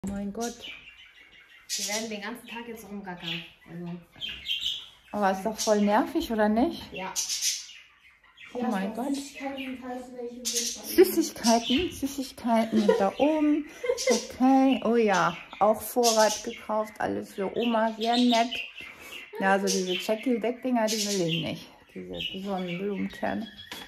Oh mein Gott. Wir werden den ganzen Tag jetzt rumgackern. Also. Aber ist doch voll nervig, oder nicht? Ja. Oh mein Gott. Süßigkeiten Süßigkeiten sind da oben. Okay. Oh ja, auch Vorrat gekauft. Alles für Oma. Sehr nett. Ja, also diese Checky-Deck-Dinger, die will ich nicht. Diese Sonnenblumenkerne.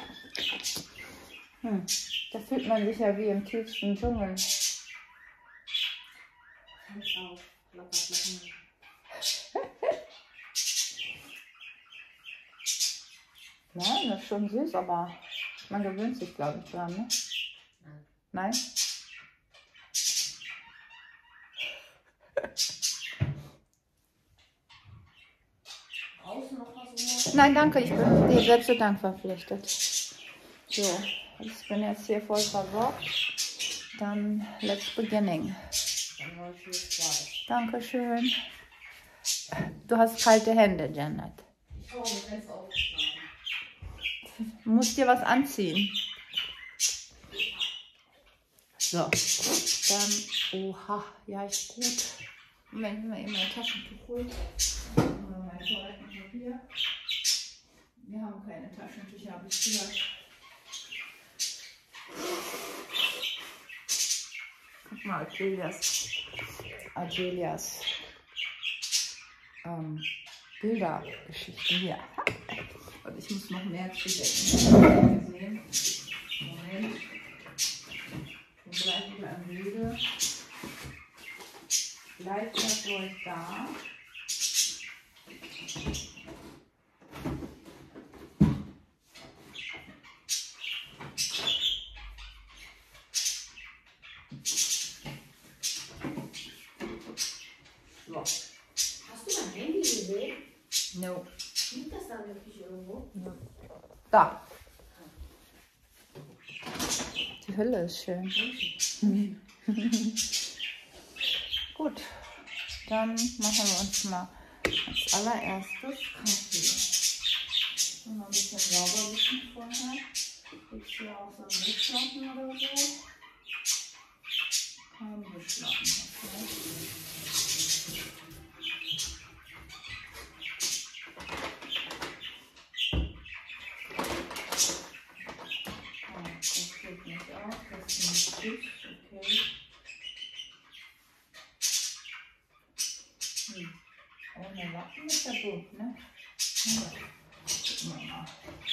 Da fühlt man sich ja wie im tiefsten Dschungel. Nein, das ist schon süß, aber man gewöhnt sich, glaube ich, dran, ne? Nein? Außen noch was? Nein, danke, ich bin dir selbst zu Dank verpflichtet. So, ich bin jetzt hier voll versorgt. Dann let's beginning. Dankeschön. Du hast kalte Hände, Janet. Du musst dir was anziehen. So, dann, oha, ja, ist gut. Moment, wenn wir eben mein Taschentuch holen. Mein Toilettenpapier. Wir haben keine Taschentücher, habe ich gehört. Guck mal, Argelias Bildergeschichte hier. Und ich muss noch mehr zudecken. Moment. Ich bin gleich wieder am Bilde. Bleibt das wohl da. So. Hast du mein Handy gesehen? No. Liegt das da wirklich irgendwo? Ja. Da. Die Hülle ist schön. Gut, dann machen wir uns mal als allererstes Kaffee. Mal ein bisschen sauber wischen vorher. Gibt es hier auch so einen Wischlappen oder so? Kein Wischlappen, okay. Das geht nicht auf, das ist nicht okay. Ohne Lappen ist ja gut, ne? Ja. Gucken wir mal.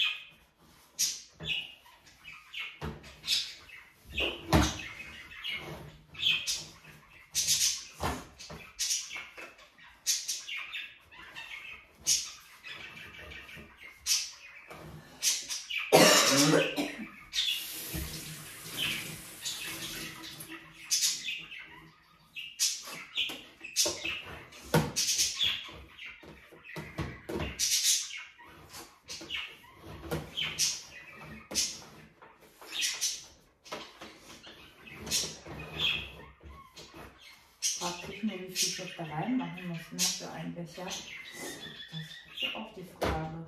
Fragt sich nur, wie viel ich jetzt da reinmachen muss, ne, für einen Becher. Das ist auch die Frage.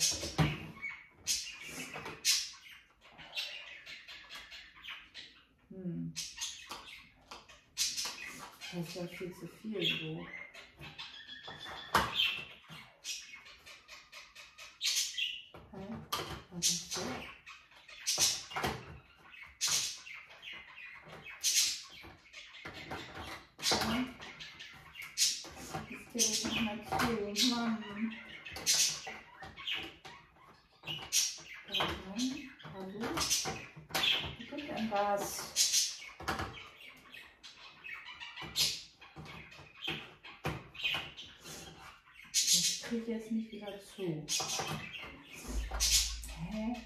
Das ist ja viel zu viel so. Was ist das? Das geht mal zu, Mann. Hallo? Wie kommt denn was? Das kriege ich jetzt nicht wieder zu. Hä?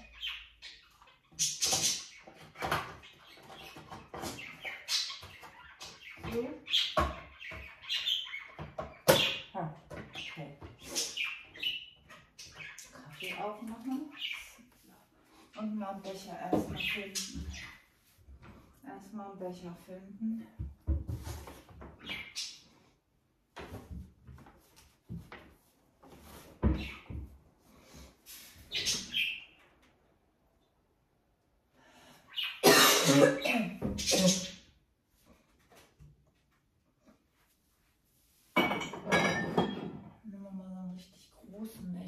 So? Okay. Kaffee aufmachen und mal einen Becher erstmal finden. Erstmal einen Becher finden.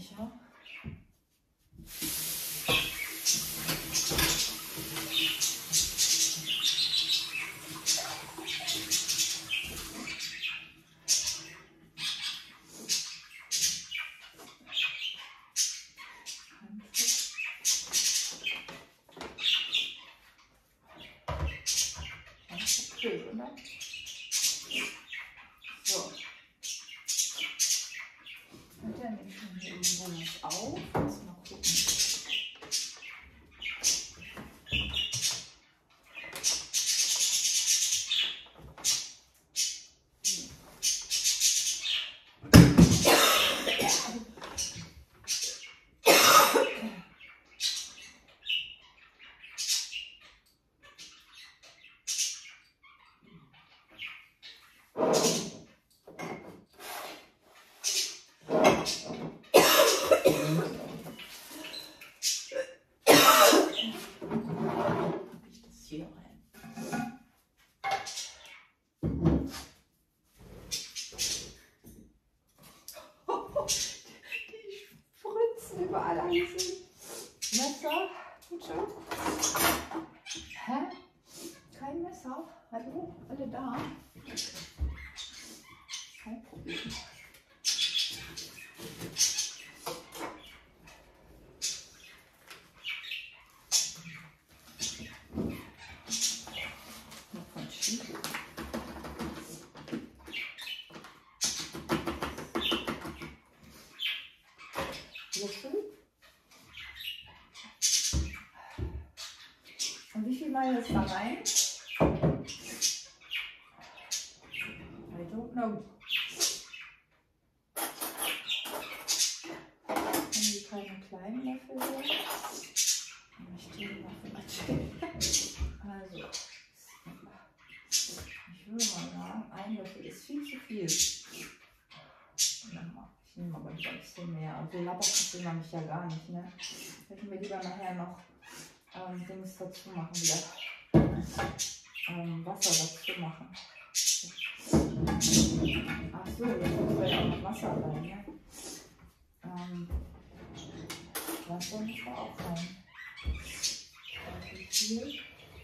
sicher. Okay, oder? So. Und dann nehme ich schon hier im Bonus auf. Lass mal gucken. Hier rein. Die spritzen überall alles. Messer, bitte. Hä? Kein Messer? Hallo? Alle da? Kein Problem. Und wie viel Mal jetzt da rein? I don't know. Irgendwie keine kleinen Löffel hier. Ich tue noch also, ich würde mal sagen, ein Löffel ist viel zu viel. Ich nehme aber lieber ein bisschen mehr. Also Labberkaffee mache ich ja gar nicht, ne? Hätten wir lieber nachher noch Dings dazu machen, wieder Wasser dazu machen. Ach so, jetzt muss da ja auch noch Wasser rein, ne? Wasser muss da auch rein. Wie viel?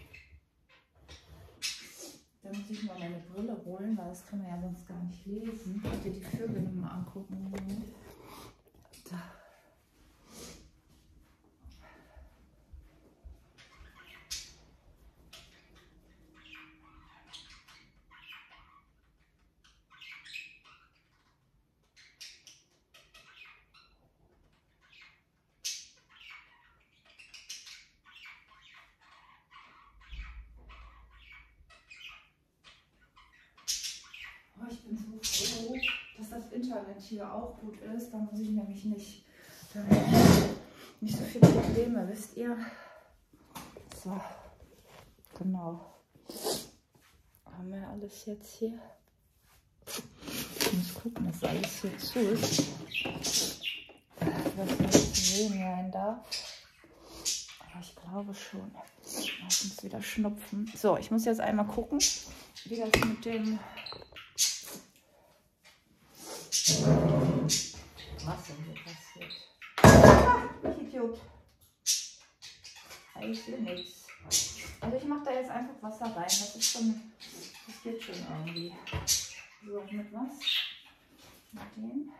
Da muss ich mal meine Brille holen, weil das kann man ja sonst gar nicht lesen. Ich will die Vögel mal angucken. Da. Ich bin so froh, dass das Internet hier auch gut ist. Da muss ich nämlich nicht so viele Probleme, wisst ihr? So, genau. Haben wir alles jetzt hier? Ich muss gucken, dass alles hier zu ist. Was nicht sehen sein darf. Aber ich glaube schon. Lass uns wieder schnupfen. So, ich muss jetzt einmal gucken, wie das mit dem... Was denn hier passiert? Ich Idiot. Ich will nichts. Also ich mache da jetzt einfach Wasser rein. Das ist schon, das geht schon irgendwie. So, mit was? Mit dem.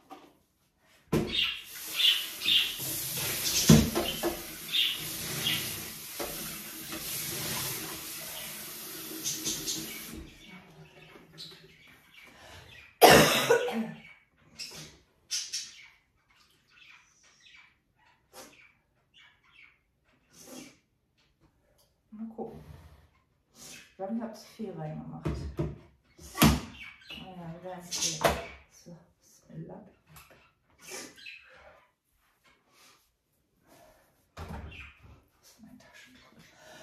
Mal gucken. Ich glaube, ich habe zu viel reingemacht. Naja, wir werden es sehen. So, Bismillah. Das ist mein Taschentuch.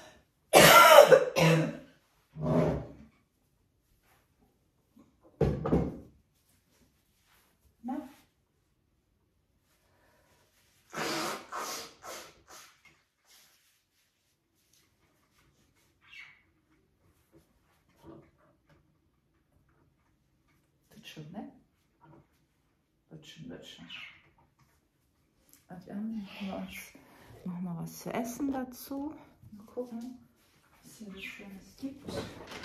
Na? Wird schon, ne? Wird schon, wird schon. Und dann machen wir uns noch mal was zu essen dazu. Mal gucken, was hier so Schönes gibt.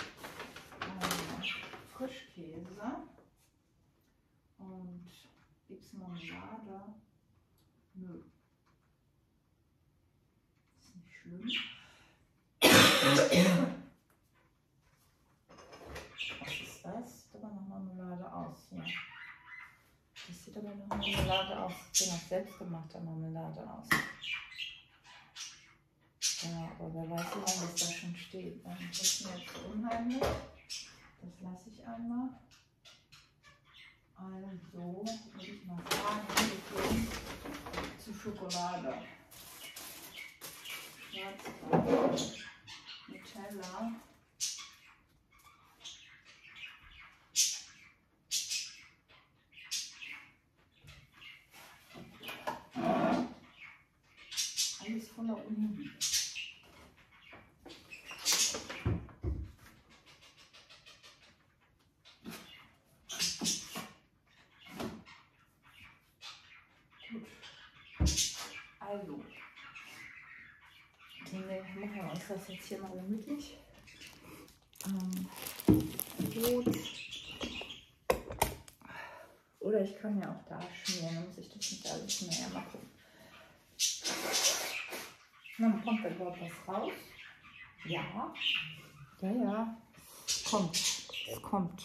Frischkäse. Und gibt es Marmelade? Nö. Ist nicht schlimm. Was ist das? Sieht aber nach Marmelade aus hier. Das sieht aber nach Marmelade aus. Sieht nach selbstgemachter Marmelade aus. Ja, aber wer weiß, wie lange das da schon steht. Das ist mir jetzt so unheimlich. Das lasse ich einmal. Also, würde ich mal sagen, wir gehen zu Schokolade. Schwarzbrot, Nutella. Alles voller Unliebe. Also, machen wir uns das jetzt hier mal gemütlich. Gut. Oder ich kann ja auch da schmieren, dann muss ich das nicht alles mehr mal gucken. Dann kommt da überhaupt was raus? Ja. Ja, ja. Kommt. Es kommt.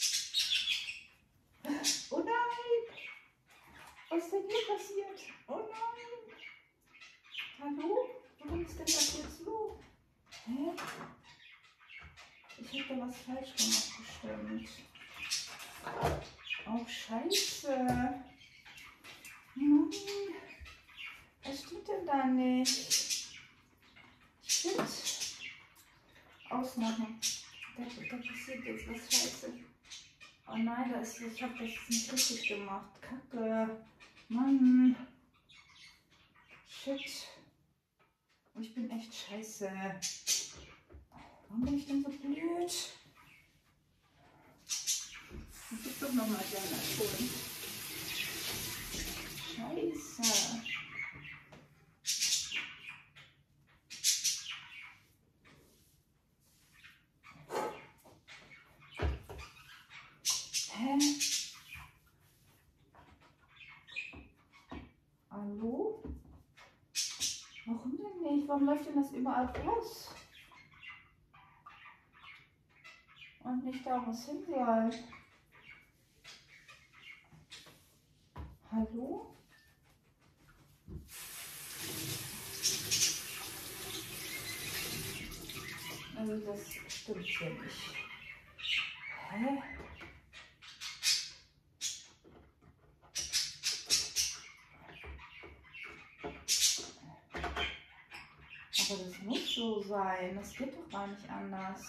Oh nein! Was ist denn hier passiert? Oh nein! Hallo? Warum ist denn das jetzt los? Hä? Ich habe da was falsch gemacht, bestimmt. Oh, scheiße. Mann. Was stimmt denn da nicht? Shit. Ausmachen. Da passiert jetzt was scheiße. Oh nein, ich habe das nicht richtig gemacht. Kacke. Mann. Shit. Und ich bin echt scheiße. Warum bin ich denn so blöd? Ich geb doch nochmal gerne schon. Scheiße. Hä? Hallo? Warum denn nicht? Warum läuft denn das überall raus? Und nicht da, wo es hin soll. Hallo? Also das stimmt hier nicht. Hä? Aber das muss so sein. Das geht doch gar nicht anders.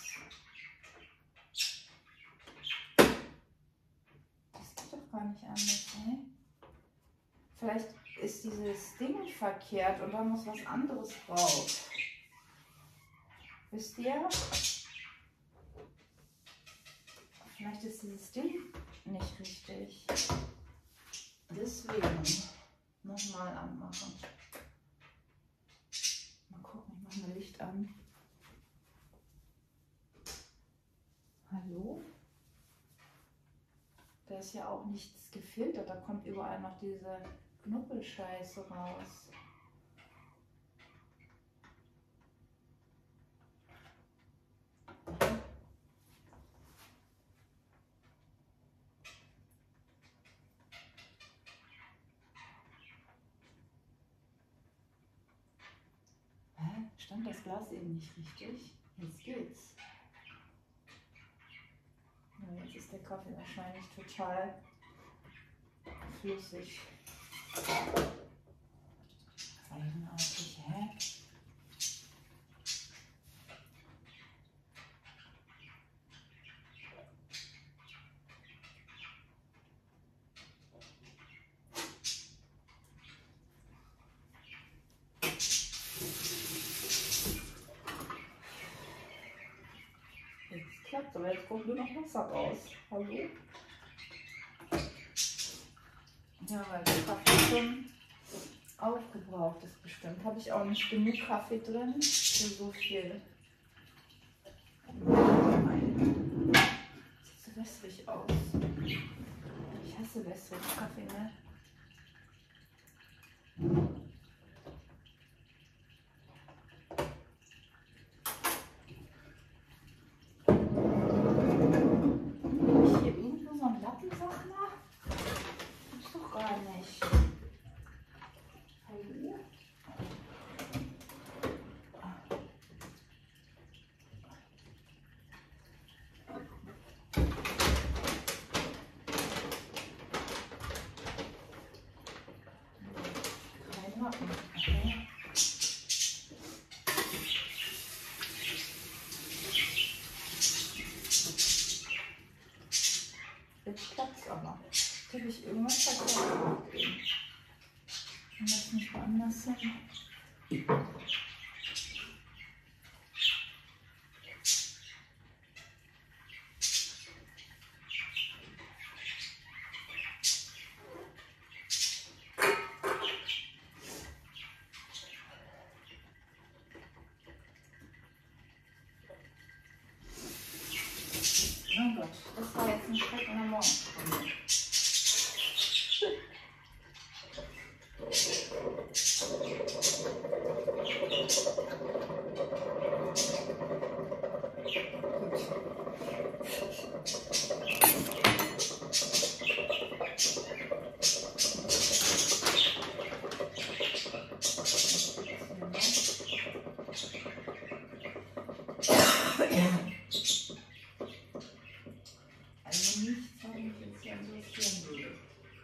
Das geht doch gar nicht anders, hä? Vielleicht ist dieses Ding verkehrt und da muss was anderes drauf. Wisst ihr? Vielleicht ist dieses Ding nicht richtig. Deswegen nochmal anmachen. Mal gucken, ich mache mal Licht an. Hallo? Da ist ja auch nichts gefiltert, da kommt überall noch diese Knuppelscheiße raus. Hä? Stand das Glas eben nicht richtig? Jetzt geht's. Ja, jetzt ist der Kaffee wahrscheinlich total flüssig. Eigenartig, hä? Jetzt klappt aber jetzt kommt nur noch Wasser raus. Hallo? Ja, weil der Kaffee schon aufgebraucht ist bestimmt. Habe ich auch nicht genug Kaffee drin für so viel. Sieht so wässrig aus. Ich hasse wässrigen Kaffee, ne? Hier irgendwo so ein Lappensachner? Ist doch gar nicht. Hallo? Kein Lappen. Okay. Jetzt klappt es aber. Habe ich irgendwas verkehrt? Kann das nicht woanders sein? Oh Gott, das war jetzt ein Schreck in der Morgenstunde. Also nichts habe ich jetzt ja so schön gelegt.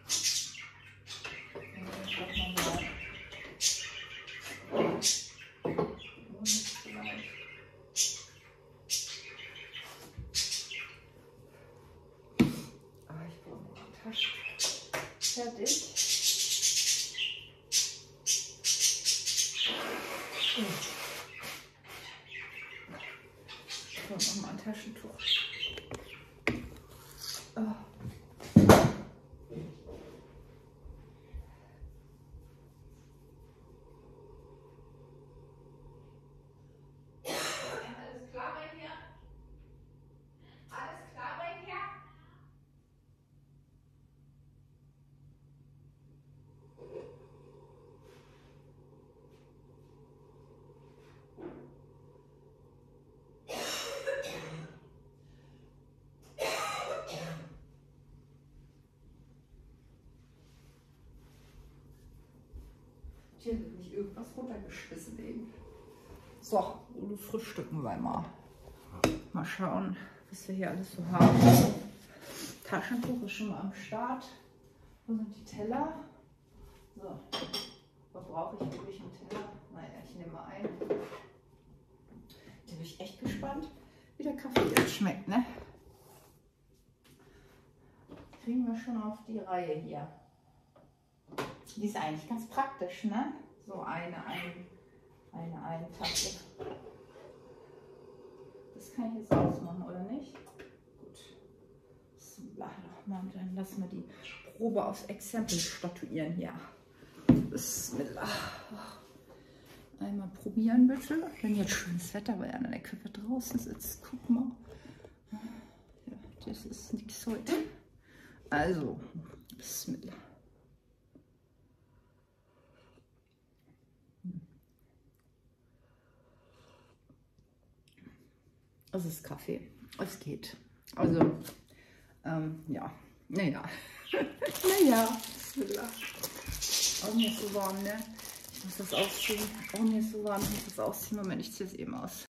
Ich brauche noch eine Tasche. Fertig. Ich brauche noch mal ein Taschentuch. Oh. Alles klar bei dir? Alles klar bei dir? Hier wird nicht irgendwas runtergeschmissen eben. So, Ulu frühstücken wir mal. Mal schauen, was wir hier alles so haben. Taschentuch ist schon mal am Start. Wo sind die Teller? So, was brauche ich wirklich einen Teller? Naja, ich nehme mal einen. Da bin ich echt gespannt, wie der Kaffee jetzt schmeckt, ne? Kriegen wir schon auf die Reihe hier. Die ist eigentlich ganz praktisch, ne? So eine Tasse. Das kann ich jetzt ausmachen, oder nicht? Gut. Dann lassen wir die Probe aufs Exempel statuieren hier. Bismillah. Einmal probieren bitte. Wenn jetzt schönes Wetter, weil ja der Köpfe draußen sitzt. Guck mal. Ja, das ist nichts heute. Also, Bismillah. Es ist Kaffee. Es geht. Also, ja. Naja. Naja. Bismillah. Auch nicht so warm, ne? Ich muss das ausziehen. Auch nicht so warm. Ich muss das ausziehen. Moment, ich ziehe es eben aus.